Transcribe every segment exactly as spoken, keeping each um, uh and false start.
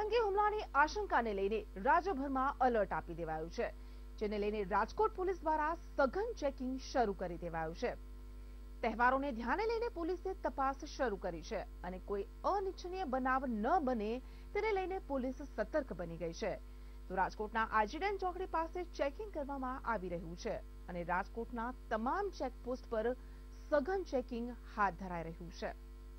જંગી હુમલાની આશંકાને લઈને રાજ્યભરમાં એલર્ટ આપી દેવાયું છે, જેને લઈને રાજકોટ પોલીસ દ્વારા સઘન ચેકિંગ શરૂ કરી દેવાયું છે। તહેવારોને ધ્યાને લઈને પોલીસે તપાસ શરૂ કરી છે અને કોઈ અનિચ્છનીય બનાવ ન બને તેને લઈને પોલીસ સતર્ક બની ગઈ છે। તો રાજકોટના આજીડેન ચોકડી પાસે ચેકિંગ કરવામાં આવી રહ્યું છે અને રાજકોટના તમામ ચેકપોસ્ટ પર સઘન ચેકિંગ હાથ ધરાઈ રહ્યું છે।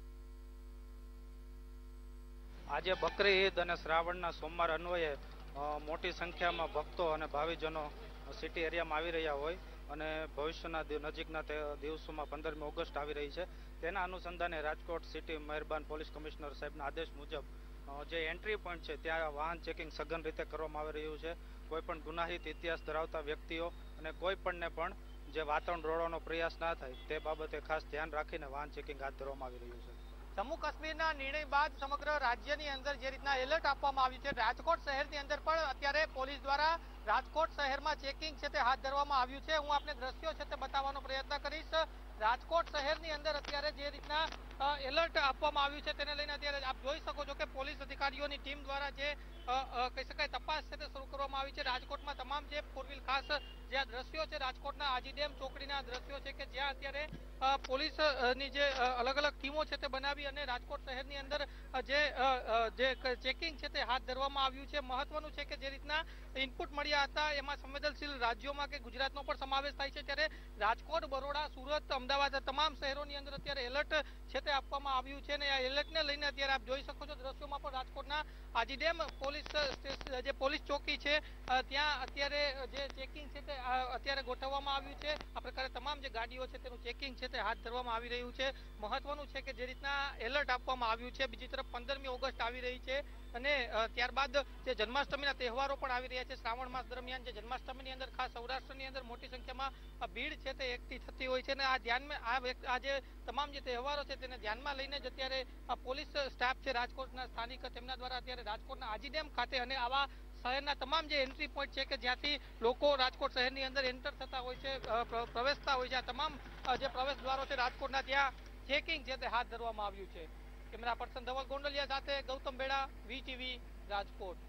આજે બકરી ઈદ અને શ્રાવણના સોમવાર અન્વયે મોટી સંખ્યામાં ભક્તો અને ભાવિજનો સિટી એરિયામાં આવી રહ્યા હોય અને ભવિષ્યના નજીકના દિવસોમાં પંદરમી ઓગસ્ટ આવી રહી છે, તેના અનુસંધાને રાજકોટ સિટી મહેરબાન પોલીસ કમિશનર સાહેબના આદેશ મુજબ જે એન્ટ્રી પોઈન્ટ છે ત્યાં વાહન ચેકિંગ સઘન રીતે કરવામાં આવી રહ્યું છે। કોઈ પણ ગુનાહિત ઇતિહાસ ધરાવતા વ્યક્તિઓ અને કોઈ પણને પણ જે વાતાવરણ દોડવાનો પ્રયાસ ના થાય તે બાબતે ખાસ ધ્યાન રાખીને વાહન ચેકિંગ હાથ ધરવામાં આવી રહ્યું છે। જમ્મુ કાશ્મીરના નિર્ણય બાદ સમગ્ર રાજ્યની અંદર જે રીતના એલર્ટ આપવામાં આવ્યું છે, રાજકોટ શહેરની અંદર પણ અત્યારે પોલીસ દ્વારા રાજકોટ શહેરમાં ચેકિંગ છે તે હાથ ધરવામાં આવ્યું છે। હું આપને દ્રશ્યો છે તે બતાવવાનો પ્રયત્ન કરીશ। રાજકોટ શહેરની અંદર અત્યારે જે રીતના એલર્ટ આપવામાં આવ્યું છે તેને લઈને અત્યારે આપ જોઈ શકો છો કે પોલીસ અધિકારીઓની ટીમ દ્વારા જે કહી શકાય તપાસ છે તે શરૂ કરવામાં આવી છે। રાજકોટમાં તમામ જે ફોર વ્હીલ ખાસ જે આ દ્રશ્યો છે રાજકોટના આજીડેમ ચોકડીના દ્રશ્યો છે કે જ્યાં અત્યારે પોલીસની જે અલગ અલગ ટીમો છે તે બનાવી અને રાજકોટ શહેરની અંદર જે જે ચેકિંગ છે તે હાથ ધરવામાં આવ્યું છે। મહત્વનું છે કે જે રીતના ઇનપુટ મળ્યા હતા એમાં સંવેદનશીલ રાજ્યોમાં કે ગુજરાતનો પણ સમાવેશ થાય છે, ત્યારે રાજકોટ, બરોડા, સુરત, અમદાવાદ તમામ શહેરોની અંદર અત્યારે એલર્ટ છે તે આપવામાં આવ્યું છે અને આ એલર્ટને લઈને અત્યારે આપ જોઈ શકો છો દ્રશ્યોમાં પણ રાજકોટના આજીડેમ પોલીસ જે પોલીસ ચોકી છે ત્યાં અત્યારે જે ચેકિંગ છે તે અત્યારે ગોઠવવામાં આવ્યું છે। આ પ્રકારે તમામ જે ગાડીઓ છે તેનું ચેકિંગ છે તે હાથ ધરવામાં આવી રહ્યું છે। મહત્વનું છે કે જે રીતના એલર્ટ આપવામાં આવ્યું છે, બીજી તરફ પંદરમી ઓગસ્ટ આવી રહી છે અને ત્યારબાદ જે જન્માષ્ટમીના તહેવારો પણ આવી રહ્યા છે। શ્રાવણ માસ દરમિયાન જે જન્માષ્ટમીની અંદર ખાસ સૌરાષ્ટ્રની અંદર મોટી સંખ્યામાં ભીડ છે તે એકઠી થતી હોય છે અને આ ધ્યાનમાં આ જે તમામ જે તહેવારો છે તેને ધ્યાનમાં લઈને જ અત્યારે પોલીસ સ્ટાફ છે રાજકોટના સ્થાનિક તેમના દ્વારા અત્યારે રાજકોટના આજીડેમ ખાતે અને આવા શહેરના તમામ જે એન્ટ્રી પોઈન્ટ છે કે જ્યાંથી લોકો રાજકોટ શહેરની અંદર એન્ટર થતા હોય છે, પ્રવેશતા હોય છે, આ તમામ જે પ્રવેશ દ્વારો છે રાજકોટના ત્યાં ચેકિંગ છે તે હાથ ધરવામાં આવ્યું છે। કેમેરા પર્સન ધવલ ગોંડલિયા સાથે ગૌતમ બેડા, વીટીવી, રાજકોટ।